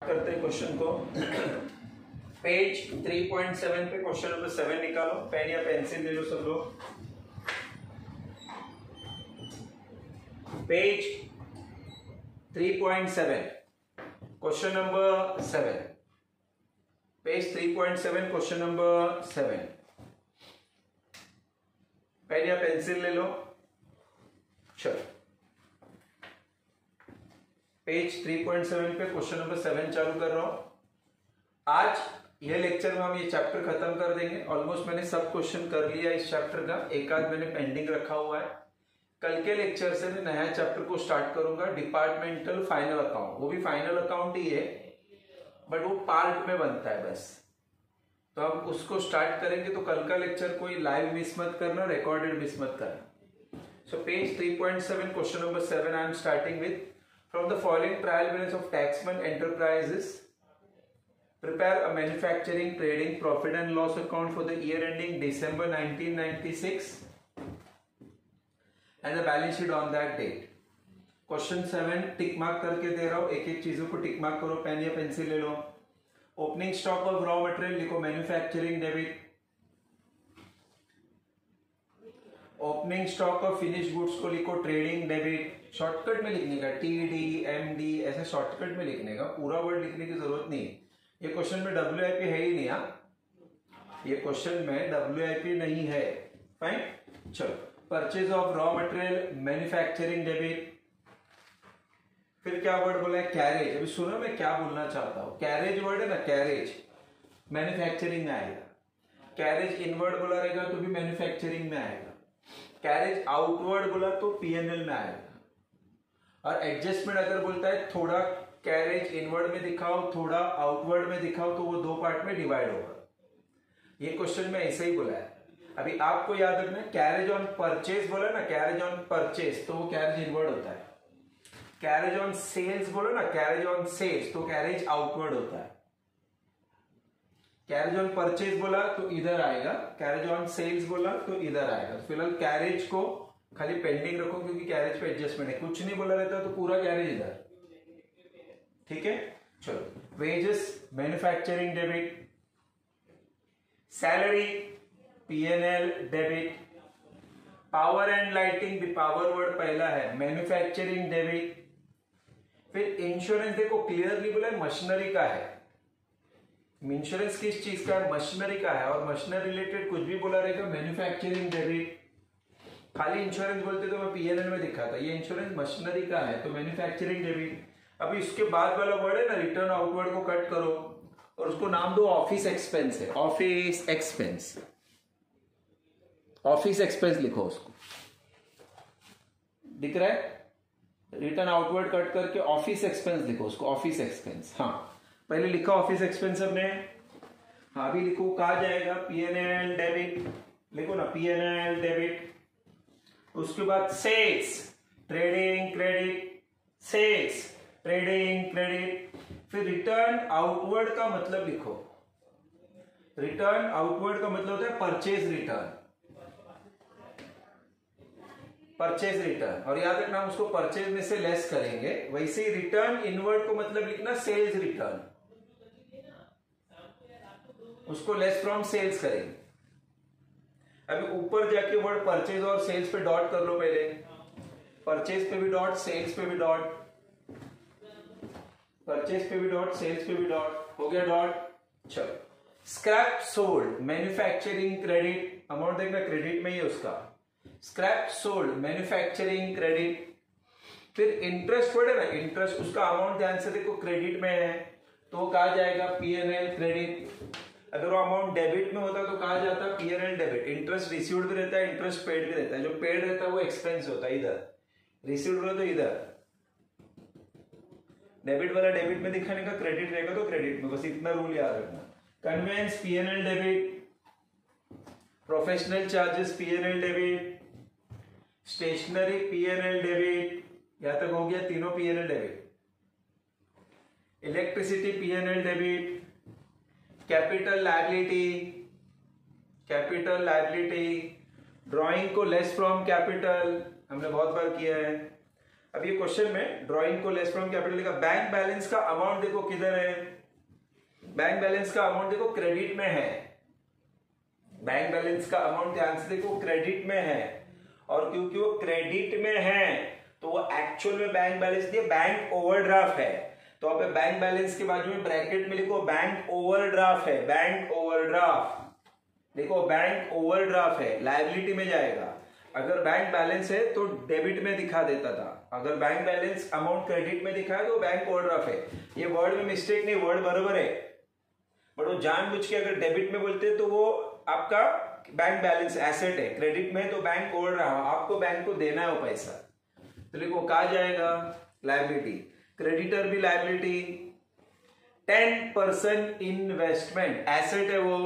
करते हैं क्वेश्चन को। पेज 3.7 पे क्वेश्चन नंबर 7 निकालो। पेन या पेंसिल ले लो सब लोग। Page 3.7 question number 7। Page 3.7 question number 7। Pen या पेंसिल ले लो। चलो पेज 3.7 पे क्वेश्चन नंबर 7 चालू कर रहा हूं। आज यह लेक्चर में हम ये चैप्टर खत्म कर देंगे। ऑलमोस्ट मैंने सब क्वेश्चन कर लिया इस चैप्टर का, एक आध मैंने पेंडिंग रखा हुआ है। कल के लेक्चर से मैं नया चैप्टर को स्टार्ट करूंगा, डिपार्टमेंटल फाइनल अकाउंट। वो भी फाइनल अकाउंट ही है बट वो पार्ट में बनता है बस। तो हम उसको स्टार्ट करेंगे। तो कल का लेक्चर कोई लाइव मिस मत करना, रिकॉर्डेड मिस मत करना। So page 3.7 question number 7 I am starting with from the following trial balance of Taxman Enterprises, prepare a manufacturing trading profit and loss account for the year ending December 1996 and the balance sheet on that date. क्वेश्चन 7 tick mark करके दे रहा हूं, एक एक चीजों को tick mark करो। पेन या पेंसिल ले लो। Opening stock of raw material लिखो manufacturing debit. Opening stock of finish goods को लिखो ट्रेडिंग डेबिट। शॉर्टकट में लिखने का, TD MD ऐसे शॉर्टकट में लिखने का, पूरा वर्ड लिखने की जरूरत नहीं है। ये क्वेश्चन में WIP है ही नहीं। ये क्वेश्चन में WIP नहीं है। फाइन। चलो purchase of raw material manufacturing debit. फिर क्या वर्ड बोला है? कैरेज। अभी सुनो मैं क्या बोलना चाहता हूं। कैरेज वर्ड है ना, कैरेज मैन्युफैक्चरिंग में आएगा। कैरेज इनवर्ड बोला रहेगा तो भी मैन्युफैक्चरिंग में आएगा। कैरेज आउटवर्ड बोला तो PNL में आएगा। और एडजस्टमेंट अगर बोलता है थोड़ा कैरेज इनवर्ड में दिखाओ, थोड़ा आउटवर्ड में दिखाओ, तो वो दो पार्ट में डिवाइड होगा। ये क्वेश्चन में ऐसे ही बोला है। अभी आपको याद रखना, कैरेज ऑन परचेज बोला ना, कैरेज ऑन परचेज तो वो कैरेज इनवर्ड होता है। कैरेज ऑन सेल्स बोला ना, कैरेज ऑन सेल्स तो कैरेज आउटवर्ड होता है। कैरेज ऑन परचेज बोला तो इधर आएगा, कैरेज ऑन सेल्स बोला तो इधर आएगा। फिलहाल कैरेज को खाली पेंडिंग रखो क्योंकि कैरेज पे एडजस्टमेंट है। कुछ नहीं बोला रहता तो पूरा कैरेज इधर। ठीक है। चलो wages manufacturing debit, salary PNL debit, power and lighting power word पहला है मैन्युफैक्चरिंग डेबिट। फिर इंश्योरेंस देखो क्लियरली बोला है मशीनरी का है। इंश्योरेंस किस चीज का है? मशीनरी का है। और मशीनरी रिलेटेड कुछ भी बोला रहेगा मैन्युफैक्चरिंग डेबिट। खाली इंश्योरेंस बोलते तो मैं PNL में दिखा था। ये इंश्योरेंस मशीनरी का है तो मैन्युफैक्चरिंग डेबिट। अभी इसके बाद वाला वर्ड है ना, रिटर्न आउटवर्ड को कट करो और उसको नाम दो ऑफिस एक्सपेंस है। ऑफिस एक्सपेंस, ऑफिस एक्सपेंस लिखो उसको। दिख रहा है? रिटर्न आउटवर्ड कट करके ऑफिस एक्सपेंस लिखो उसको, ऑफिस एक्सपेंस। हाँ पहले लिखा ऑफिस एक्सपेंस हमने। हाँ अभी लिखो कहा जाएगा PNL डेबिट। लिखो ना PNL डेबिट। उसके बाद sales trading credit, sales trading credit. फिर रिटर्न आउटवर्ड का मतलब लिखो। रिटर्न आउटवर्ड का मतलब होता है परचेज रिटर्न, परचेज रिटर्न। और याद रखना हम उसको परचेज में से लेस करेंगे। वैसे ही रिटर्न इनवर्ड को मतलब लिखना सेल्स रिटर्न, उसको लेस फ्रॉम सेल्स करेंगे। अभी ऊपर जाके वर्ड परचेज और सेल्स पे डॉट कर लो पहले। परचेज पे भी डॉट, सेल्स पे भी डॉट, परचेज पे भी डॉट, सेल्स पे भी डॉट। हो गया डॉट। चलो scrap sold manufacturing credit. Amount देखना क्रेडिट में ही है उसका। Scrap sold manufacturing credit. फिर इंटरेस्ट वर्ड है ना, इंटरेस्ट, उसका अमाउंट ध्यान से देखो क्रेडिट में है तो वो कहा जाएगा PNL क्रेडिट। अगर वो अमाउंट डेबिट में होता तो कहा जाता PNL डेबिट। इंटरेस्ट रिसीव्ड भी रहता है, इंटरेस्ट पेड भी रहता है। जो पेड रहता है वो एक्सपेंस होता है इधर, रिसीव्ड हो तो इधर। डेबिट वाला डेबिट में दिखाने का, क्रेडिट रहेगा तो क्रेडिट में। बस इतना रूल याद रखना। Conveyance PNL debit, professional charges PNL debit, stationery PNL debit. यहां तक हो गया तीनों PNL debit. Electricity PNL debit, capital liability, capital liability. Drawing को लेस फ्रॉम कैपिटल, हमने बहुत बार किया है। अब ये क्वेश्चन में ड्राइंग को लेस फ्रॉम कैपिटल लिखा, बैंक बैलेंस का अमाउंट देखो किधर है, बैंक बैलेंस का अमाउंट देखो क्रेडिट में है, बैंक बैलेंस का अमाउंट ध्यान से देखो क्रेडिट में है, और क्योंकि वो क्रेडिट में है तो वो एक्चुअल में बैंक बैलेंस नहीं है, बैंक ओवरड्राफ्ट है। तो आप बैंक बैलेंस के बाजू में ब्रैकेट में लिखो बैंक ओवरड्राफ्ट है, बैंक ओवरड्राफ्ट देखो, बैंक ओवरड्राफ्ट है, लायबिलिटी में जाएगा। अगर बैंक बैलेंस है तो डेबिट में दिखा देता था, अगर बैंक बैलेंस अमाउंट क्रेडिट में दिखा है तो बैंक ओवरड्राफ्ट है। ये वर्ड में मिस्टेक नहीं, वर्ड बराबर है, बट वो जानबूझ के अगर डेबिट में बोलते तो वो आपका बैंक बैलेंस एसेट है, क्रेडिट में तो बैंक ओवरड्राफ्ट, आपको बैंक को देना है वो पैसा, तो देखो कहा जाएगा लायबिलिटी, क्रेडिटर भी लायबिलिटी। 10% इन्वेस्टमेंट एसेट है वो,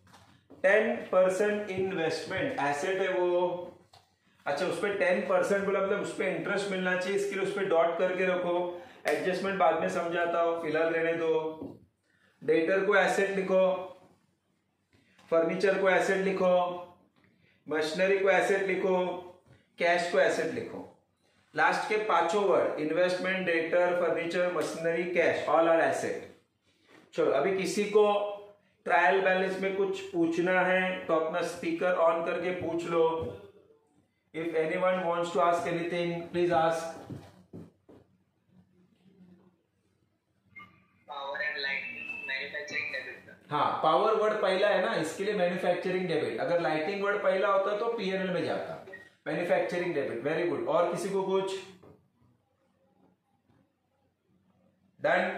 10% इन्वेस्टमेंट एसेट है वो। अच्छा उस पर 10% बोला मतलब उस पर इंटरेस्ट मिलना चाहिए, इसके लिए उस पर डॉट करके रखो, एडजस्टमेंट बाद में समझाता हो, फिलहाल रहने दो। डेटर को एसेट लिखो, फर्नीचर को एसेट लिखो, मशीनरी को एसेट लिखो, कैश को एसेट लिखो। लास्ट के पांचों word investment, debtor, furniture, machinery, cash, all are asset. चलो अभी किसी को ट्रायल बैलेंस में कुछ पूछना है तो अपना स्पीकर ऑन करके पूछ लो। If anyone wants to ask anything please ask. Power and lighting manufacturing debit. हाँ पावर वर्ड पहला है ना, इसके लिए मैन्युफैक्चरिंग डेबिट, अगर लाइटिंग वर्ड पहला होता तो पीएनएल में जाता, मैन्युफैक्चरिंग डेबिट। Very good. और किसी को कुछ? डन।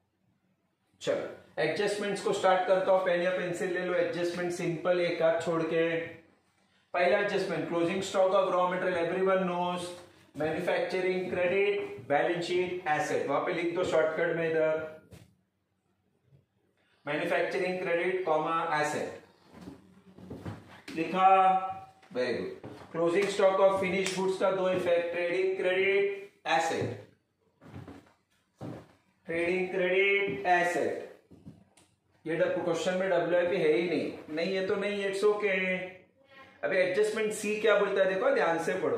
चलो एडजस्टमेंट्स को स्टार्ट करता हूं, पेन या पेंसिल ले लो। एडजस्टमेंट सिंपल, एक हाथ छोड़ के। पहला adjustment closing stock of raw material, everyone knows, manufacturing credit, balance sheet asset, वहां पे लिख दो शॉर्टकट में इधर मैन्युफैक्चरिंग क्रेडिट कॉमा एसेट लिखा। Very good. Closing stock of finish goods का दो effect, trading credit asset, trading credit asset. ये क्वेश्चन में डब्ल्यूआईपी है ही नहीं, नहीं है तो नहीं, इट्स ओके। अभी एडजस्टमेंट सी क्या बोलता है देखो, ध्यान से पढ़ो।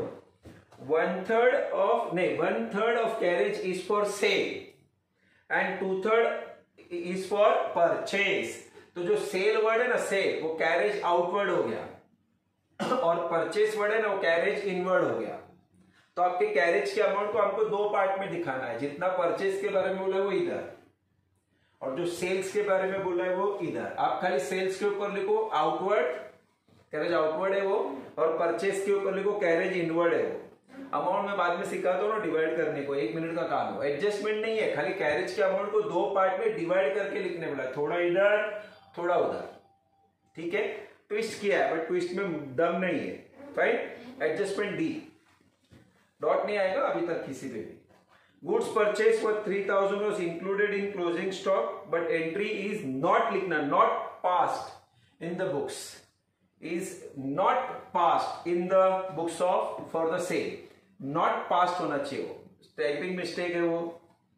1/3 of carriage is for sale and 2/3 is for purchase. तो जो सेल वर्ड है ना, सेल, वो कैरेज आउटवर्ड हो गया, और परचेस वर्ड है ना वो कैरेज इनवर्ड हो गया। तो आपके कैरेज के अमाउंट को हमको दो पार्ट में दिखाना है, जितना परचेस के बारे में बोला है वो इधर, और जो सेल्स के बारे में बोला है वो इधर। आप खाली सेल्स के ऊपर लिखो आउटवर्ड, कैरेज आउटवर्ड है वो, और परचेस के ऊपर लिखो कैरेज इनवर्ड है वो। अमाउंट में बाद में सिखाता हूं ना डिवाइड करने को, 1 मिनट का काम हो। एडजस्टमेंट नहीं है, खाली कैरेज के अमाउंट को दो पार्ट में डिवाइड करके लिखने बोला, थोड़ा इधर थोड़ा उधर, ठीक है। ट्विस्ट किया है बट ट्विस्ट में दम नहीं है, फाइन। एडजस्टमेंट डी, डॉट नहीं आएगा अभी तक किसी पे भी। Goods purchase for 3000 was included in closing stock but entry is not लिखना, not passed in the books, is not passed in the books of for the sale, not passed होना चाहिए वो, टाइपिंग मिस्टेक है वो,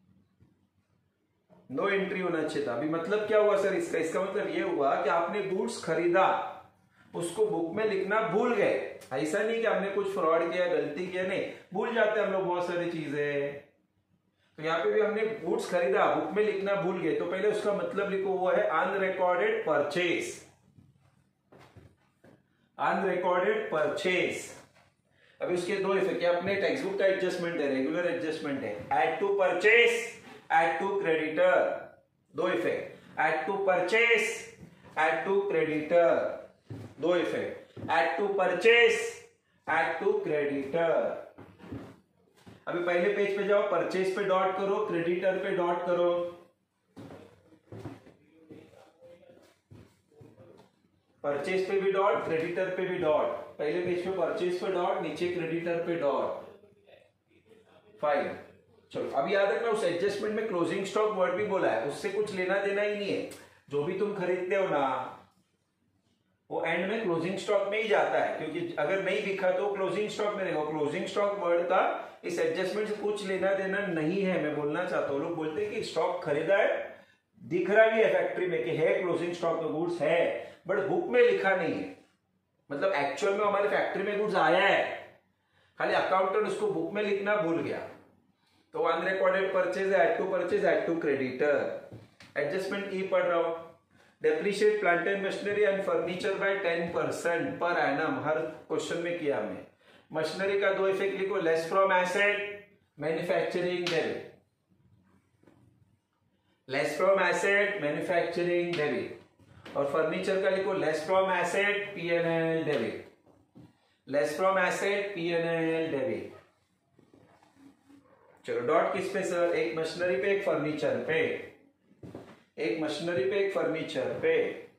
no entry होना चाहिए था। अभी मतलब क्या हुआ सर इसका? इसका मतलब ये हुआ कि आपने गुड्स खरीदा, उसको बुक में लिखना भूल गए। ऐसा नहीं कि हमने कुछ फ्रॉड किया, गलती किया, नहीं, भूल जाते हम लोग बहुत सारी चीजें। तो यहाँ पे भी हमने गुड्स खरीदा, बुक में लिखना भूल गए, तो पहले उसका मतलब लिखो, वो है अनरिकॉर्डेड परचेज, अनरिकॉर्डेड परचेज। अभी उसके दो इफेक्ट, अपने टेक्स्ट बुक का एडजस्टमेंट है, रेगुलर एडजस्टमेंट है, add to purchase, add to creditor, दो effect, add to purchase, add to creditor, दो effect, add to purchase, add to creditor. अभी पहले पेज पे जाओ, परचेज पे डॉट करो, क्रेडिटर पे डॉट करो, परचेज पे भी डॉट, क्रेडिटर पे भी डॉट। पहले पेज पे परचेज पे डॉट, नीचे क्रेडिटर पे डॉट, फाइन। चलो अभी याद रखना, उस एडजस्टमेंट में क्लोजिंग स्टॉक वर्ड भी बोला है, उससे कुछ लेना देना ही नहीं है। जो भी तुम खरीदते हो ना वो एंड में क्लोजिंग स्टॉक में ही जाता है, क्योंकि अगर नहीं दिखा तो क्लोजिंग स्टॉक में रहेगा। क्लोजिंग स्टॉक वर्ड का इस एडजस्टमेंट से कुछ लेना देना नहीं है, मैं बोलना चाहता हूँ। लोग बोलते हैं कि स्टॉक खरीदा है, दिख रहा भी है फैक्ट्री में कि है क्लोजिंग स्टॉक में गुड्स है, बट बुक में लिखा नहीं है। मतलब एक्चुअल में हमारी फैक्ट्री में गुड्स आया है, खाली अकाउंटेंट उसको बुक में लिखना भूल गया। तो unrecorded purchase add to creditor. Adjustment E पढ़ रहा हूं। Depreciate plant and machinery and furniture by 10% per annum, her question में किया हमने। मशीनरी का दो इफेक्ट लिखो, less from asset manufacturing debit, less from asset manufacturing debit. और फर्नीचर का लिखो less from asset P&L debit, less from asset P&L debit. चलो डॉट किस पे सर? एक मशीनरी पे, एक फर्नीचर पे, एक मशीनरी पे, एक फर्नीचर पे।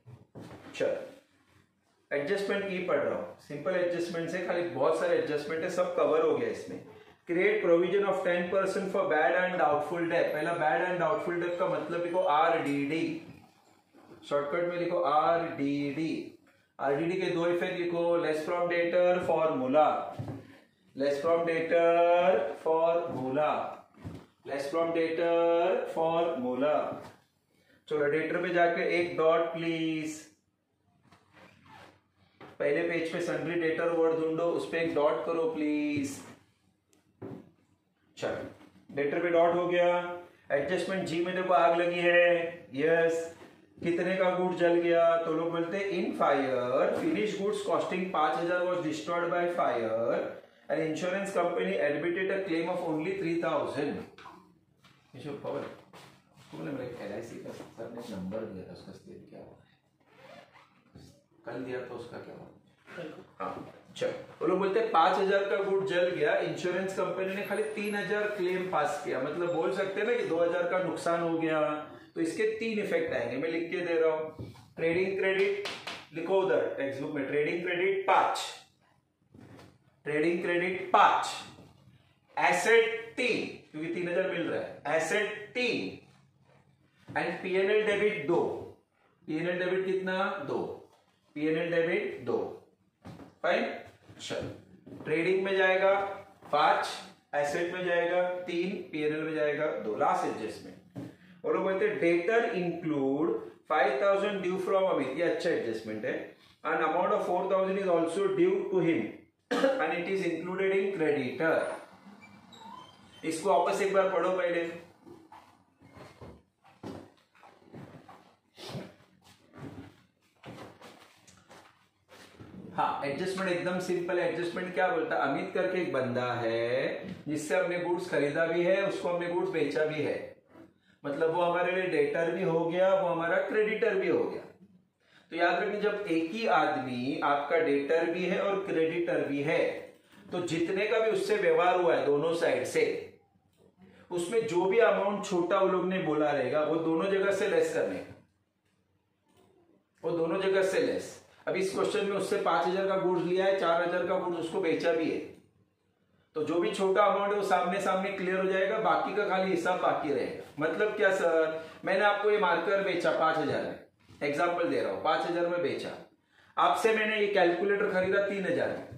चलो एडजस्टमेंट की पढ़ रहा हूं। सिंपल एडजस्टमेंट से खाली बहुत सारे एडजस्टमेंट है, सब कवर हो गया इसमें। Create provision of 10% for bad and doubtful debt. पहला बैड एंड डाउटफुल डेट का मतलब लिखो RDD, शॉर्टकट में लिखो RDD। RDD के दो इफेक्ट लिखो, less from debtor formula, less from debtor formula, less from debtor formula. चलो डेटर पे जाके एक डॉट प्लीज, पहले पेज पे सन्ड्री डेटर वर्ड ढूंढो, उस पे एक डॉट करो प्लीज। चलो डेटर पे डॉट हो गया। एडजस्टमेंट जी में देखो आग लगी है, यस। कितने का गुड जल गया? तो लोग बोलते हैं in fire finish goods costing 5000 was destroyed by fire and insurance company admitted a claim of only 3000। LIC का सर ने नंबर दिया था, उसका स्टेट क्या हुआ? कल दिया तो उसका क्या हुआ? हाँ चलो, वो लोग बोलते हैं 5000 का गुड जल गया, इंश्योरेंस कंपनी ने खाली 3000 क्लेम पास किया। मतलब बोल सकते हैं ना कि 2000 का नुकसान हो गया। तो इसके 3 इफेक्ट आएंगे, मैं लिख के दे रहा हूं। ट्रेडिंग क्रेडिट लिखो उधर टेक्स्ट बुक में, trading credit 5, trading credit 5, asset 3 क्योंकि 3000 मिल रहा है, asset 3 and P&L debit 2। P&L debit कितना? 2। P&L debit 2। फाइन। चलो ट्रेडिंग में जाएगा 5, एसेट में जाएगा 3, P&L में जाएगा 2। लास्ट एडजस्टमेंट और लोग बोलते हैं debtor include 5000 due from Amit, ये अच्छा एडजस्टमेंट है। An amount of 4000 is also due to him and it is included in creditor. इसको वापस एक बार पढ़ो पहले। हाँ एडजस्टमेंट एकदम सिंपल है। एडजस्टमेंट क्या बोलता है? अमित करके एक बंदा है जिससे हमने गुड्स खरीदा भी है, उसको हमने गुड्स बेचा भी है। मतलब वो हमारे लिए डेटर भी हो गया, वो हमारा क्रेडिटर भी हो गया। तो याद रखिए जब एक ही आदमी आपका डेटर भी है और क्रेडिटर भी है, तो जितने का भी उससे व्यवहार हुआ है दोनों साइड से, उसमें जो भी अमाउंट छोटा वो लोग ने बोला रहेगा वो दोनों जगह से लेस करने का, वो दोनों जगह से लेस। अब इस क्वेश्चन में उससे 5000 का गुड्स लिया है, 4000 का गुड्स उसको बेचा भी है, तो जो भी छोटा अमाउंट है वो सामने सामने क्लियर हो जाएगा, बाकी का खाली हिसाब बाकी रहेगा। मतलब क्या सर? मैंने आपको ये मार्कर बेचा 5000 में, एग्जाम्पल दे रहा हूं, 5000 में बेचा। आपसे मैंने ये कैलकुलेटर खरीदा 3000 में,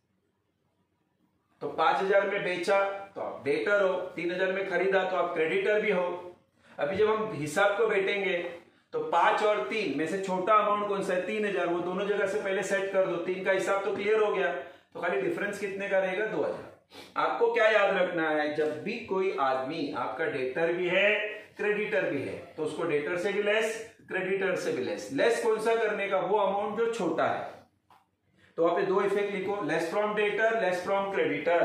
तो 5000 में बेचा तो आप डेटर हो, 3000 में खरीदा तो आप क्रेडिटर भी हो। अभी जब हम हिसाब को बैठेंगे तो 5 और 3 में से छोटा अमाउंट कौन सा है? 3000। वो दोनों जगह से पहले सेट कर दो, 3 का हिसाब तो क्लियर हो गया, तो खाली डिफरेंस कितने का रहेगा? 2000। आपको क्या याद रखना है? जब भी कोई आदमी आपका डेटर भी है क्रेडिटर भी है, तो उसको डेटर से भी लेस क्रेडिटर से भी लेस। लेस कौन सा करने का? वो अमाउंट जो छोटा है। तो वहां पे 2 इफेक्ट लिखो, less from debtor, less from creditor.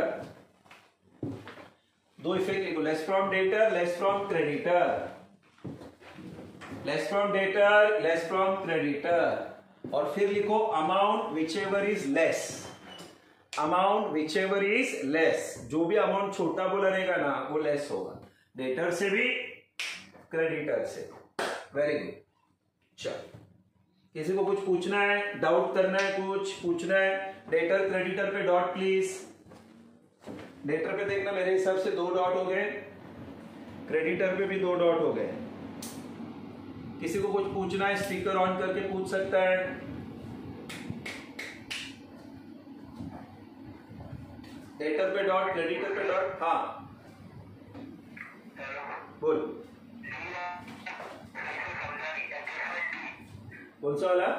2 effect लिखो, less from debtor, less from creditor, less from debtor, less from creditor. और फिर लिखो amount whichever is less, amount whichever is less. जो भी अमाउंट छोटा बोला रहेगा ना वो लेस होगा, डेटर से भी क्रेडिटर से। Very good. चलो किसी को कुछ पूछना है, डाउट करना है, कुछ पूछना है? डेटर क्रेडिटर पे डॉट प्लीज। डेटर पे देखना मेरे हिसाब से 2 डॉट हो गए, क्रेडिटर पे भी 2 डॉट हो गए। किसी को कुछ पूछना है स्पीकर ऑन करके पूछ सकता है। डेटर पे डॉट, क्रेडिटर पे डॉट। हाँ बोल, कौन सा वाला?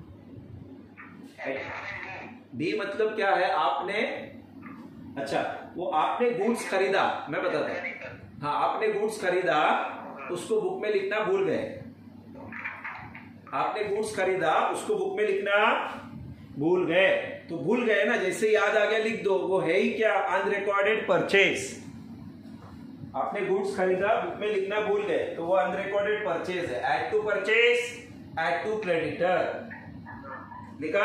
डी मतलब क्या है? आपने, अच्छा वो आपने गुड्स खरीदा, मैं बताता हूँ। हाँ, आपने गुड्स खरीदा, उसको बुक में लिखना भूल गए। आपने गुड्स खरीदा, उसको बुक में लिखना भूल गए। तो भूल गए ना, जैसे याद आ गया लिख दो। वो है ही क्या? Unrecorded purchase. आपने गुड्स खरीदा, बुक में लिखना भूल गए, तो वो अनरिकॉर्डेड परचेज है। Add to purchase, add to creditor लिखा।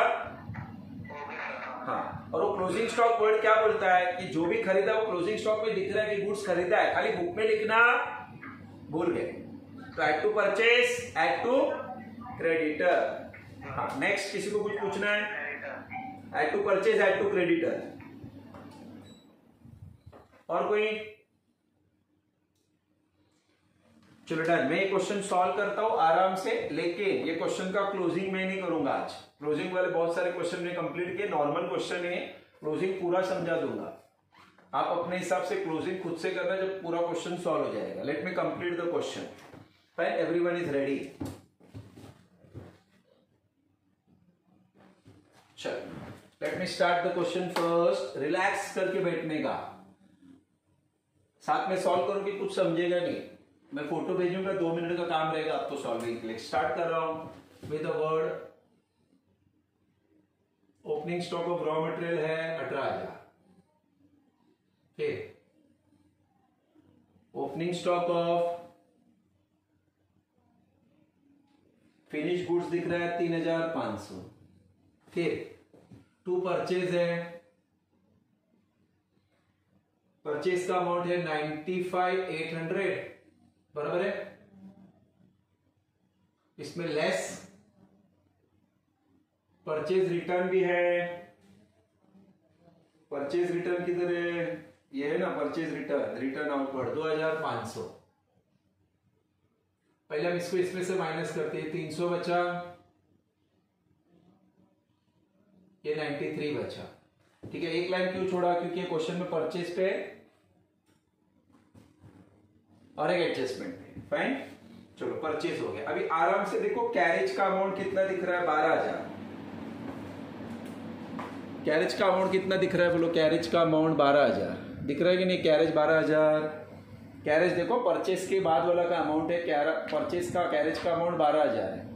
हाँ, और वो क्लोजिंग स्टॉक वर्ड क्या बोलता है कि जो भी खरीदा वो क्लोजिंग स्टॉक में दिख रहा है कि गुड्स खरीदा है, खाली बुक में लिखना भूल गए। तो add to purchase, add to creditor. हाँ, नेक्स्ट किसी को कुछ पूछना है? Add to purchase, add to creditor. और कोई? चलो डन। मैं ये क्वेश्चन सॉल्व करता हूं आराम से, लेकिन ये क्वेश्चन का क्लोजिंग मैं नहीं करूंगा आज। क्लोजिंग वाले बहुत सारे क्वेश्चन ने कंप्लीट किए, नॉर्मल क्वेश्चन है, क्लोजिंग पूरा समझा दूंगा। आप अपने हिसाब से क्लोजिंग खुद से करना जब पूरा क्वेश्चन सॉल्व हो जाएगा। Let me complete the question. Fine, everyone is ready? चलो, let me start the question first. Relax करके बैठने का, साथ में सॉल्व करूंगी, कुछ समझेगा नहीं। मैं फोटो भेजूंगा, 2 मिनट का काम रहेगा आपको सॉल्विंग के लिए। स्टार्ट कर रहा हूं with a word. Opening stock of raw material है 18,000। फिर opening stock of finish goods दिख रहा है 3,500। फिर टू परचेज है, परचेज का अमाउंट है 95,800, बराबर है। इसमें लेस परचेज रिटर्न भी है। परचेज रिटर्न किधर है? ये है ना परचेज रिटर्न, रिटर्न आउटवर्ड 2,500। पहले हम इसको इसमें से माइनस करते हैं, 300 बचा, ये 93 बचा। ठीक है, एक लाइन क्यों छोड़ा? क्योंकि क्वेश्चन में परचेज पे और एक एडजस्टमेंट पे। फाइन, चलो परचेज हो गया। अभी आराम से देखो, कैरेज का अमाउंट कितना दिख रहा है? 12,000। कैरेज का अमाउंट कितना दिख रहा है? बोलो, कैरेज का अमाउंट 12,000 दिख रहा है कि नहीं? कैरेज 12,000। कैरेज देखो, परचेज के बाद वाला का अमाउंट है, परचेज का कैरेज का अमाउंट 12,000 है।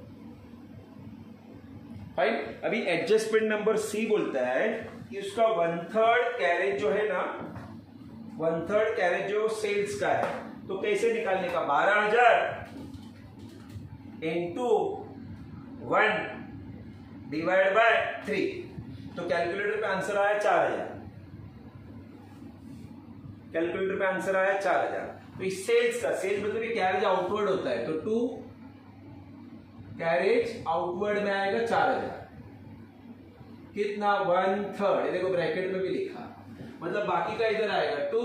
फाइन, अभी एडजस्टमेंट नंबर सी बोलता है कि उसका 1/3 कैरेज जो है ना, 1/3 कैरेज जो सेल्स का है, तो कैसे निकालने का? 12,000 इंटू 1 डिवाइड बाय 3। तो कैलकुलेटर पे आंसर आया 4,000। कैलकुलेटर पे आंसर आया 4,000। तो इस सेल्स का, सेल्स मतलब ये कैरेज आउटवर्ड होता है, तो 2 कैरेज आउटवर्ड में आएगा 4,000। कितना? 1/3। ये देखो ब्रैकेट में भी लिखा, मतलब बाकी का इधर आएगा 2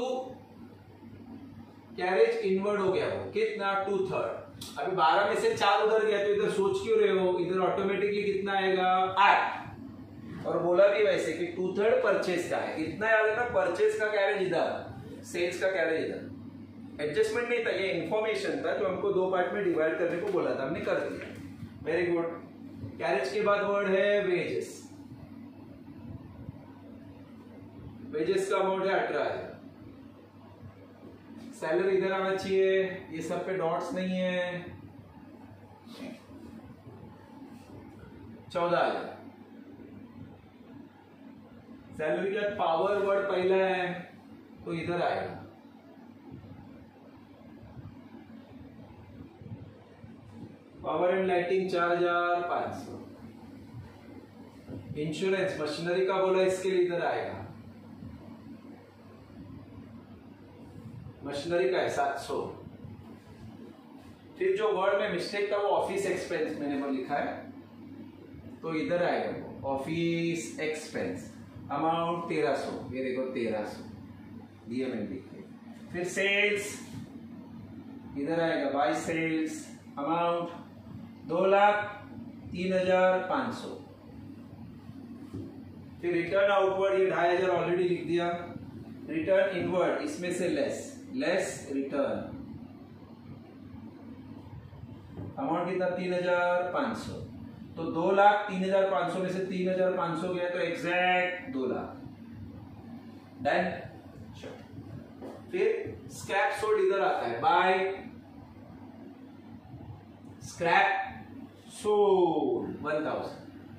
कैरेज इनवर्ड हो गया, वो कितना? 2/3। अभी 12 में से 4 उधर गया, तो इधर सोच क्यों रहे हो? इधर ऑटोमेटिकली कितना आएगा? 8। और बोला भी वैसे कि 2/3 परचेज का है, इतना याद है ना? परचेज का कैरेज इधर, सेल्स का कैरेज इधर। एडजस्टमेंट नहीं था, ये इंफॉर्मेशन था जो हमको 2 पार्ट में डिवाइड करने को बोला था, हमने कर दिया। Very good. कैरेज के बाद वर्ड है वेजेस। वेजेस का अमाउंट है 18,000। सैलरी इधर आना चाहिए, ये सब पे डॉट्स नहीं है। 14,000। सैलरी का पावर वर्ड पहला है, तो इधर आएगा। Power and lighting 4,500। Insurance machinery का बोला, इसके लिए इधर आएगा। मशीनरी का है 700। फिर जो वर्ड में मिस्टेक था वो ऑफिस एक्सपेंस मैंने वो लिखा है, तो इधर आएगा वो ऑफिस एक्सपेंस, अमाउंट 1300। ये देखो 1300 दिया मैंने लिखे। फिर सेल्स इधर आएगा, बाय सेल्स अमाउंट 2,03,500। फिर रिटर्न आउटवर्ड ये 2,500 ऑलरेडी लिख दिया। रिटर्न इनवर्ड इसमें से लेस रिटर्न अमाउंट कितना? 3,500। तो 2,03,500 में से 3,500 गया, तो एग्जैक्ट 2 लाख। डन। फिर स्क्रैप सोल्ड इधर आता है, by scrap sold 1000,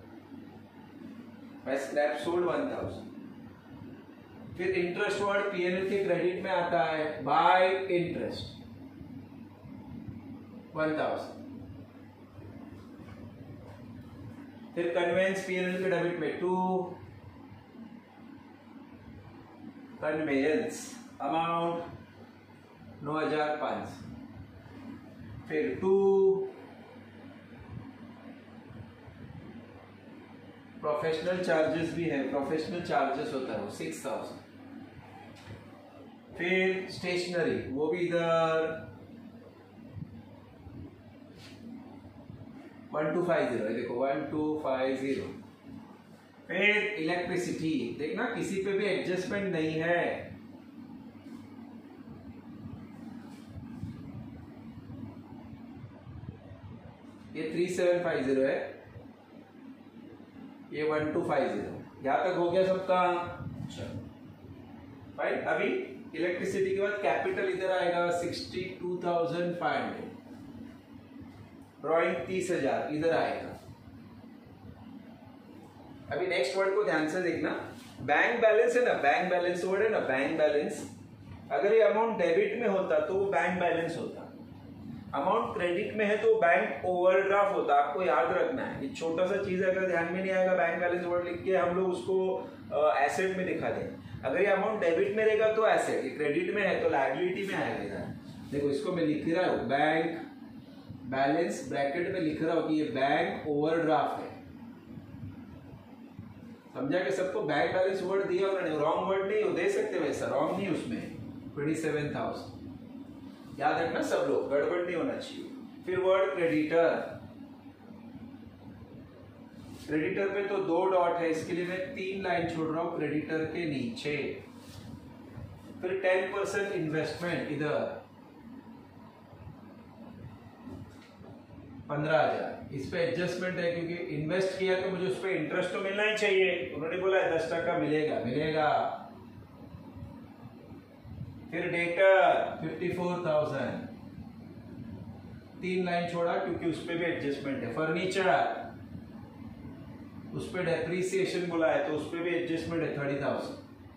by scrap sold 1000। फिर इंटरेस्ट वर्ड पीएनएल के क्रेडिट में आता है, बाय इंटरेस्ट 1000। फिर कन्वेंस पीएनएल के डेबिट में 2, कन्वेंस अमाउंट 9500। फिर 2 प्रोफेशनल चार्जेस भी है, प्रोफेशनल चार्जेस होता है वो 6000। फिर स्टेशनरी वो भी इधर 1250 है, देखो 1250। फिर इलेक्ट्रिसिटी देखना किसी पे भी एडजस्टमेंट नहीं है, ये 3750 है, ये 1250। यहां तक हो गया सबका। भाई अभी इलेक्ट्रिसिटी के बाद कैपिटल इधर आएगा 62,500, ड्रॉइंग 30,000 इधर आएगा। अभी नेक्स्ट वर्ड को ध्यान से देखना, बैंक बैलेंस है ना, बैंक बैलेंस वर्ड है ना, बैंक बैलेंस। अगर ये अमाउंट डेबिट में होता तो वो बैंक बैलेंस होता, अमाउंट क्रेडिट में है तो बैंक ओवरड्राफ्ट होता। आपको याद रखना है, ये छोटा सा चीज है, अगर ध्यान में नहीं आएगा बैंक बैलेंस वर्ड लिख के हम लोग उसको एसेट में दिखा दें। अगर ये अमाउंट डेबिट में रहेगा तो एसेट, ये क्रेडिट में है तो लायबिलिटी में आएगा। देखो इसको मैं लिख रहा हूँ बैंक बैलेंस, ब्रैकेट में लिख रहा हूँ कि ये बैंक ओवरड्राफ्ट है। समझा कि सबको बैंक बैलेंस वर्ड दिया उन्होंने, रॉन्ग वर्ड नहीं दे सकते वैसा, रॉन्ग नहीं उसमें 27,000। याद रखना सब लोग, गड़बड़ नहीं होना चाहिए। फिर वर्ड क्रेडिटर, क्रेडिटर पे तो 2 डॉट है, इसके लिए मैं 3 लाइन छोड़ रहा हूं क्रेडिटर के नीचे। फिर 10% इन्वेस्टमेंट इधर 15,000, इस पे एडजस्टमेंट है क्योंकि इन्वेस्ट किया तो मुझे उस पर इंटरेस्ट तो मिलना ही चाहिए, उन्होंने बोला 10% मिलेगा। फिर डेटर 54,000, 3 लाइन छोड़ा क्योंकि उस पर भी एडजस्टमेंट है। फर्नीचर उस पर डेप्रीसिएशन बोला है तो उस पर भी एडजस्टमेंट है 30,000।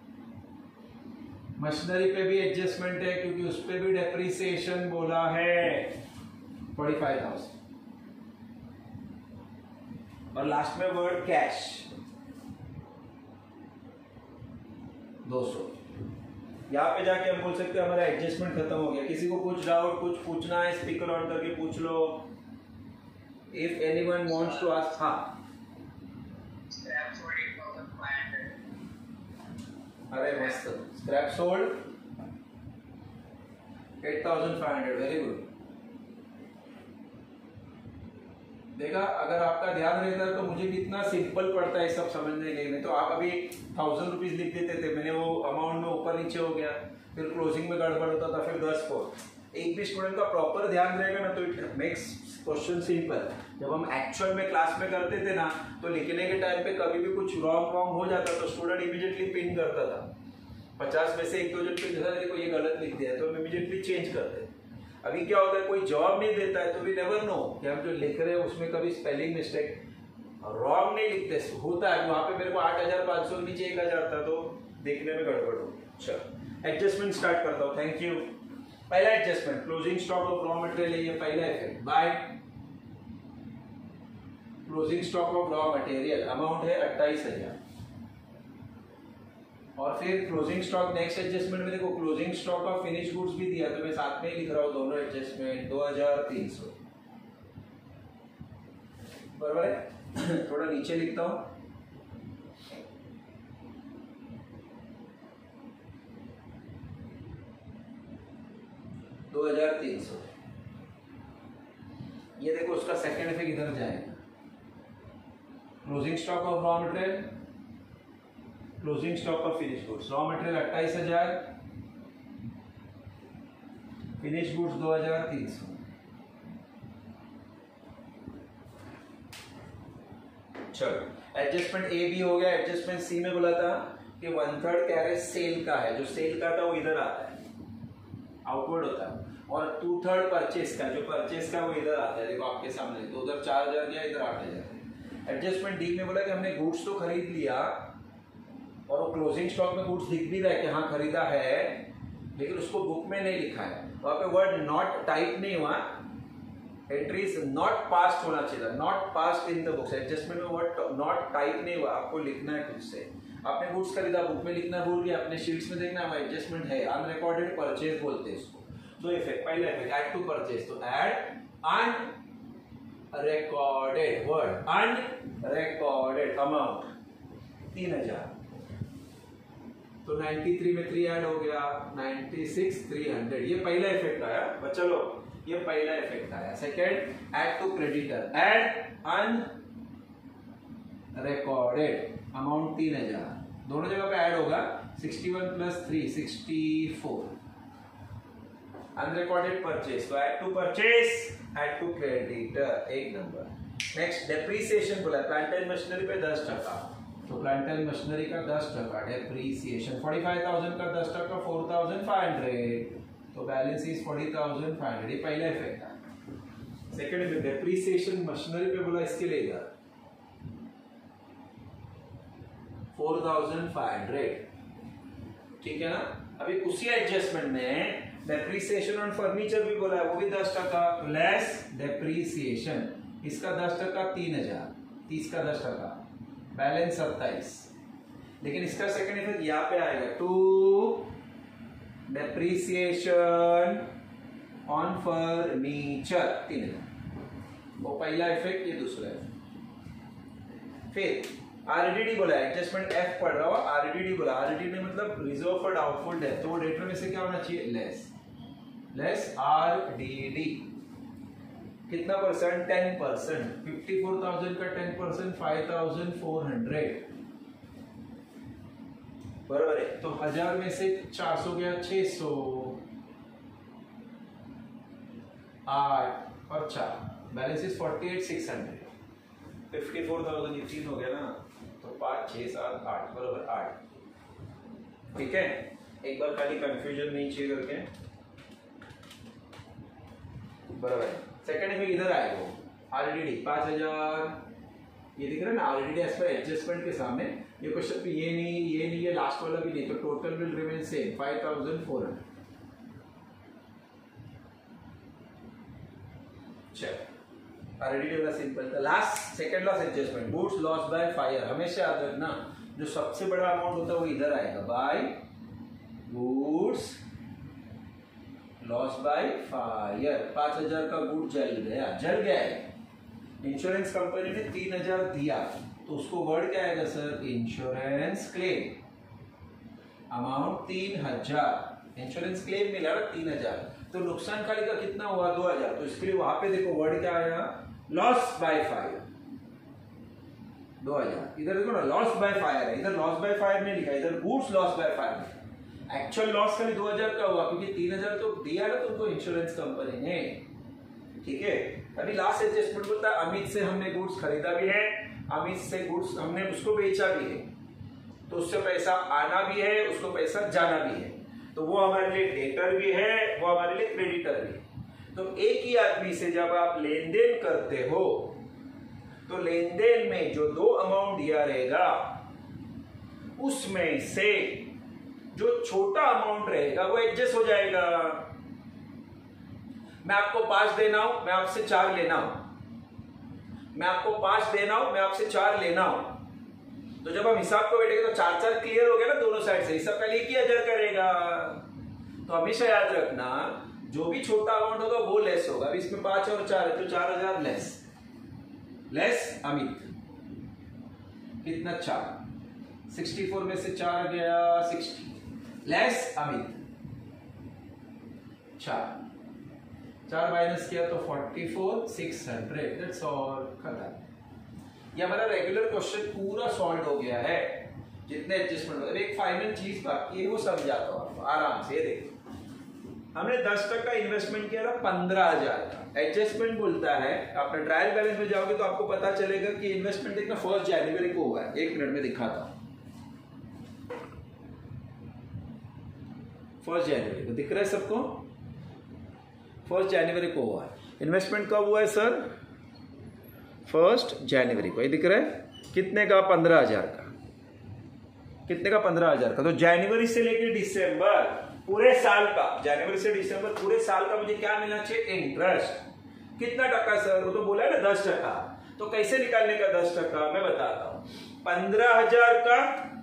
मशीनरी पे भी एडजस्टमेंट है क्योंकि उस पर भी डेप्रीसिएशन बोला है 45,000। और लास्ट में वर्ड कैश 200। यहाँ पे जाके हम बोल सकते हैं हमारा एडजस्टमेंट खत्म हो गया। किसी को कुछ डाउट, कुछ पूछना है, स्पीकर ऑन करके पूछ लो। If anyone wants to ask. हाँ अरे मस्त, स्क्रैप सोल्ड 8,500, वेरी गुड। देखा, अगर आपका ध्यान रहता है तो मुझे कितना सिंपल पड़ता है सब समझने के लिए। तो आप अभी 1000 रुपीज लिख देते थे, मैंने वो अमाउंट में ऊपर नीचे हो गया, फिर क्लोजिंग में गड़बड़ होता था, फिर 10 को। एक भी स्टूडेंट का प्रॉपर ध्यान रहेगा ना तो इट मेक्स क्वेश्चन सिंपल। जब हम एक्चुअल में क्लास में करते थे ना तो लिखने के टाइम पे कभी भी कुछ रॉन्ग हो जाता तो स्टूडेंट इमीडिएटली पिन करता था। 50 में से 1-2 जन पिन करता था, देखो ये गलत लिख दिया, तो हम इमीडिएटली चेंज करते। अभी क्या होता है, कोई जवाब नहीं देता है तो वी नेवर नो कि हम जो लिख रहे हैं उसमें कभी स्पेलिंग मिस्टेक, रॉन्ग नहीं लिखते, होता है। वहां पे मेरे को 8,500 नीचे 1,000 था तो देखने में गड़बड़ हो गई। चलो एडजस्टमेंट स्टार्ट करता हूँ। Thank you. पहला adjustment, closing stock of raw material है, ये पहला effect. By closing stock of raw material amount है 28,000। और फिर क्लोजिंग स्टॉक नेक्स्ट एडजस्टमेंट में देखो closing stock of finish goods भी दिया तो मैं साथ में ही लिख रहा हूँ दोनों एडजस्टमेंट 2,300, बराबर है। थोड़ा नीचे लिखता हूँ, $2,300। ये देखो उसका सेकेंड इफेक्ट इधर जाएगा। Closing stock of raw material, closing stock of finish goods. Raw material 28,000, finish goods 2,300। चलो एडजस्टमेंट ए भी हो गया। एडजस्टमेंट सी में बोला था कि 1/3 कैरेज सेल का है, जो सेल का था वो इधर आता है। आउटवर्ड होता है, और 2/3 परचेस का, जो परचेस का वो इधर आता है, देखो आपके सामने, तो उधर 4000 गया, इधर 8000। एडजस्टमेंट डी में बोला कि हमने गुड्स तो खरीद लिया और वो क्लोजिंग स्टॉक में गुड्स दिख भी रहा है कि हाँ खरीदा है, लेकिन उसको बुक में नहीं लिखा है, वहां पे वर्ड नॉट टाइप नहीं हुआ, एंट्रीज नॉट पास्ड होना चाहिए, not passed in the books. Adjustment में वर्ड नॉट टाइप नहीं हुआ, आपको लिखना है खुद से। आपने गुड्स खरीदा, बुक में लिखना भूल गया, अपने शीट्स में देखना है एडजस्टमेंट है, अनरिकॉर्डेड परचेज बोलते हैं इसको। दो इफेक्ट, पहला इफेक्ट ऐड टू परचेज, तो add unrecorded word, unrecorded amount 3000, तो 93 में 3 ऐड हो गया, 96 300, ये पहला इफेक्ट आया। बच्चा लोग ये पहला इफेक्ट आया। Second add to creditor, add unrecorded amount 3000, दोनों जगह पे ऐड होगा, 61 प्लस 3 64। अनरिकॉर्डेड परचेज, तो add to purchase, add to creditor, एक नंबर। नेक्स्ट डेप्रीसिएशन बोला, प्लांट एंड मशीनरी पे 10%, तो प्लांट एंड मशीनरी का 10% डेप्रीसिएशन, 45,000 का 10% 4,500, तो बैलेंस इज 40,500, ये पहला इफेक्ट है। सेकंड में डेप्रीसिएशन मशीनरी पे बोला, इसके लिए इधर 4,500, ठीक है ना। अभी उसी एडजस्टमेंट में डेप्रीसिएशन ऑन फर्नीचर भी बोला है, वो भी 10%, लेस डेप्रीसिएशन, इसका 10% 3,000, 30 का 10%, बैलेंस 27। लेकिन इसका सेकंड इफेक्ट यहाँ पे आएगा, टू डेप्रीसिएशन ऑन फर्नीचर 3000, वो पहला इफेक्ट, ये दूसरा है। फिर आरडीडी बोला, एडजस्टमेंट एफ पढ़ रहा हो, आरडीडी बोला, आरडीडी मतलब रिजर्व फॉर डाउटफुल डेट, तो वो डेटर में से क्या होना चाहिए, लेस, लेस आरडीडी, कितना परसेंट, 10%, 54,000 का 10% 5,400, बराबर है। तो 1000 में से 400 गया 600, 8 और 4, बैलेंस इज 48,600, 54,000, ये 3 हो गया ना, तो 5 6 7 8, बराबर 8, ठीक है। एक बार खाली कंफ्यूजन नहीं चाहिए करके, बराबर है। सेकंड में इधर आएगा आरडीडी 5000, ये दिख रहा है ना, आरडीडी एज पर एडजस्टमेंट के सामने, ये क्वेश्चन पे ये नहीं, ये लास्ट वाला भी नहीं, तो टोटल विल रिमेन सेम 5,400। चलो आरडीडी वाला सिंपल था। Last second last adjustment, goods lost by fire, हमेशा याद रखना जो सबसे बड़ा अमाउंट होता है वो इधर आएगा, by goods loss by fire. 5,000 का गुड जल गया है, इंश्योरेंस कंपनी ने 3,000 दिया, तो उसको वर्ड क्या आएगा sir, insurance claim, amount 3,000, insurance claim मिला ना 3,000, तो नुकसान खाली का कितना हुआ 2,000, तो इसके लिए वहां पे देखो वर्ड क्या आया, लॉस बाय फायर 2000, इधर देखो ना लॉस बाय फायर है, इधर लॉस बाय फायर नहीं लिखा, इधर goods loss by fire, actual loss खाली 2000 का हुआ, क्योंकि 3,000 तो दिया ना तुमको इंश्योरेंस कंपनी ने, ठीक है। अभी लास्ट एडजस्टमेंट बोलता है अमित से हमने गुड्स खरीदा भी है, अमित से गुड्स हमने उसको बेचा भी है, तो उससे पैसा आना भी है, उसको पैसा जाना भी है, तो वो हमारे लिए डेटर भी है, वो हमारे लिए क्रेडिटर भी है। तो एक ही आदमी से जब आप लेन देन करते हो, तो लेन देन में जो 2 अमाउंट दिया रहेगा, उसमें से जो छोटा अमाउंट रहेगा वो एडजस्ट हो जाएगा। मैं आपको 5 देना हूं, मैं आपसे 4 लेना हूं, मैं आपको 5 देना हूं, मैं आपसे 4 लेना हूं, तो जब हम हिसाब को बैठेंगे तो 4-4 क्लियर हो गया ना दोनों साइड से, हिसाब पहले 1,000 करेगा। तो हमेशा याद रखना जो भी छोटा अमाउंट होगा वो लेस होगा। अभी इसमें 5 और 4 है, तो 4,000 लेस, लेस अमित कितना 4, 64 में से 4 गया 60, लेस अमित 4 माइनस किया तो 44,600, दैट्स ऑल, खत्म। ये हमारा रेगुलर क्वेश्चन पूरा सॉल्व हो गया है, जितने एडजस्टमेंट होते हैं। एक फाइनल चीज बाकी है, वो समझाता हूं आपको आराम से। देखो हमने 10% इन्वेस्टमेंट किया था 15,000 का, एडजस्टमेंट बोलता है, आपने ट्रायल बैलेंस में जाओगे तो आपको पता चलेगा कि इन्वेस्टमेंट देखना 1 जनवरी को हुआ है। 1 मिनट में दिखाता हूं, 1 जनवरी को दिख रहा है सबको, 1 जनवरी को हुआ है। इन्वेस्टमेंट कब हुआ है सर? 1 जनवरी को। ये दिख रहा है कितने का? 15,000 का। कितने का? 15,000 का। तो जनवरी से लेकर दिसंबर पूरे साल का, जनवरी से दिसंबर पूरे साल का मुझे क्या मिलना चाहिए? इंटरेस्ट। कितना टका सर? वो तो बोला है ना 10%। तो कैसे निकालने का 10%? मैं बताता हूं। 15,000 का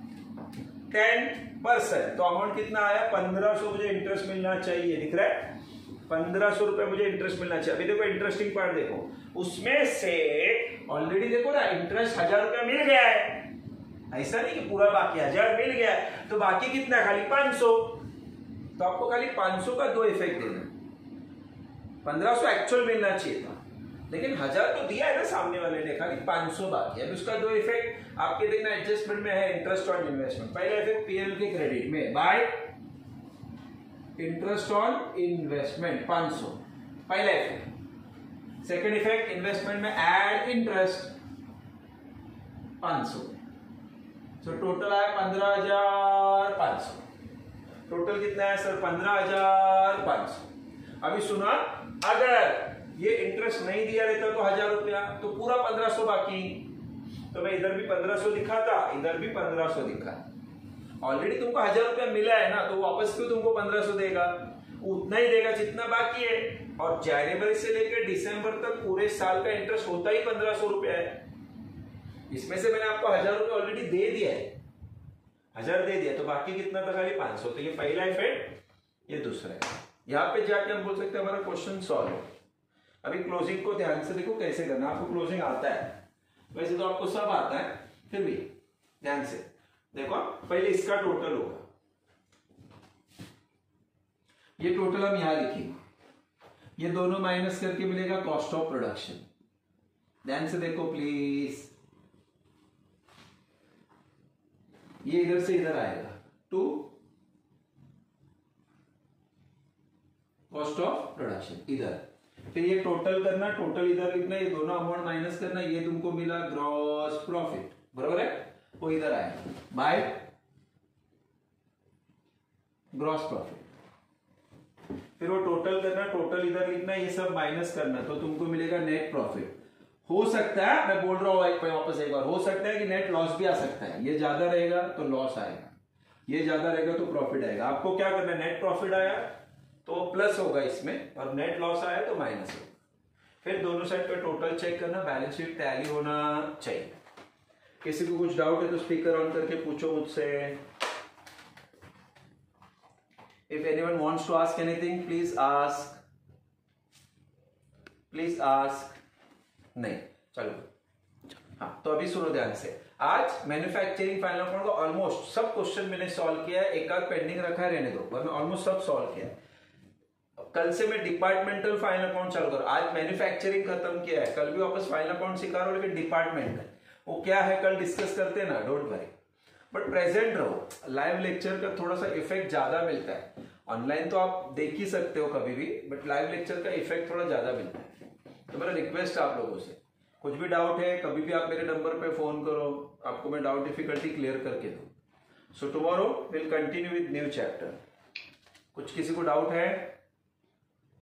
10%, तो अमाउंट कितना आया? 1500 मुझे इंटरेस्ट मिलना चाहिए। दिख रहा है 1500 रुपए मुझे इंटरेस्ट मिलना चाहिए। अभी देखो इंटरेस्टिंग पार्ट देखो, उसमें से ऑलरेडी देखो ना इंटरेस्ट 1000 रुपया मिल गया है। ऐसा नहीं कि पूरा बाकी 1000 मिल गया है, तो बाकी कितना? खाली 500। तो आपको खाली 500 का 2 इफेक्ट देना। 1500 एक्चुअल मिलना चाहिए था, लेकिन 1000 तो दिया है ना सामने वाले ने, खाली 500 बाकी है। उसका 2 इफेक्ट आपके देखना एडजस्टमेंट में है, इंटरेस्ट ऑन इन्वेस्टमेंट। पहला इफेक्ट पीएल के क्रेडिट में बाय इंटरेस्ट ऑन इन्वेस्टमेंट 500, पहला इफेक्ट। सेकेंड इफेक्ट इन्वेस्टमेंट में एड इंटरेस्ट 500। तो टोटल आया 15,500। टोटल कितना है सर? 15,500। अभी सुना, अगर ये इंटरेस्ट नहीं दिया रहता तो 1000 रुपया, तो पूरा 1500 बाकी। तो मैं इधर भी 1500 लिखा था, इधर भी 1500 लिखा। ऑलरेडी तुमको 1000 रुपया मिला है ना, तो वापस क्यों तुमको 1500 देगा? उतना ही देगा जितना बाकी है। और जनवरी से लेकर दिसंबर तक पूरे साल का इंटरेस्ट होता ही 1500 रुपया है। इसमें से मैंने आपको 1000 रुपया ऑलरेडी दे दिया है, 1000 दे दिया, तो बाकी कितना था? खाली 500। तो ये पहला इफेक्ट, ये दूसरा है। यहाँ पे जाके हम बोल सकते हैं हमारा क्वेश्चन सॉल्व है। अभी क्लोजिंग को ध्यान से देखो कैसे करना। आपको क्लोजिंग आता है, वैसे तो आपको सब आता है, फिर भी ध्यान से देखो। पहले इसका टोटल होगा, ये टोटल हम यहां लिखेंगे, ये दोनों माइनस करके मिलेगा कॉस्ट ऑफ प्रोडक्शन। ध्यान से देखो प्लीज, ये इधर से इधर आएगा टू कॉस्ट ऑफ प्रोडक्शन इधर। फिर ये टोटल करना, टोटल इधर लिखना, ये दोनों अमाउंट माइनस करना, ये तुमको मिला ग्रॉस प्रॉफिट, बरोबर है? वो इधर आएगा बाय ग्रॉस प्रॉफिट। फिर वो टोटल करना, टोटल इधर लिखना, ये सब माइनस करना, तो तुमको मिलेगा नेट प्रॉफिट। हो सकता है, मैं बोल रहा हूं वापस एक बार, हो सकता है कि नेट लॉस भी आ सकता है। ये ज्यादा रहेगा तो लॉस आएगा, ये ज्यादा रहेगा तो प्रॉफिट आएगा। आपको क्या करना है? नेट प्रॉफिट आया तो प्लस होगा इसमें, और नेट लॉस आया तो माइनस होगा। फिर दोनों साइड पे टोटल चेक करना, बैलेंस शीट टैली होना चाहिए। किसी को कुछ डाउट है तो स्पीकर ऑन करके पूछो मुझसे। If anyone wants to ask anything please ask, please ask. नहीं, चलो हाँ। तो अभी सुनो ध्यान से। आज मैन्युफैक्चरिंग फाइनल अकाउंट का ऑलमोस्ट सब क्वेश्चन मैंने सॉल्व किया है, एक आध पेंडिंग रखा है, रहने दो, वरना ऑलमोस्ट सब सॉल्व किया है। कल से मैं डिपार्टमेंटल फाइनल अकाउंट चालू करूं। आज मैन्युफैक्चरिंग खत्म किया है, कल भी वापस फाइनल अकाउंट सिखा रहा हूं, लेकिन डिपार्टमेंट वो क्या है कल डिस्कस करते हैं ना, डोंट वरी। बट प्रेजेंट रहो, लाइव लेक्चर का थोड़ा सा इफेक्ट ज्यादा मिलता है। ऑनलाइन तो आप देख ही सकते हो कभी भी, बट लाइव लेक्चर का इफेक्ट थोड़ा ज्यादा मिलता है। तो मेरा रिक्वेस्ट आप लोगों से, कुछ भी डाउट है कभी भी आप मेरे नंबर पे फोन करो, आपको मैं डाउट डिफिकल्टी क्लियर करके दूं। So tomorrow will continue with new chapter. कुछ किसी को डाउट है?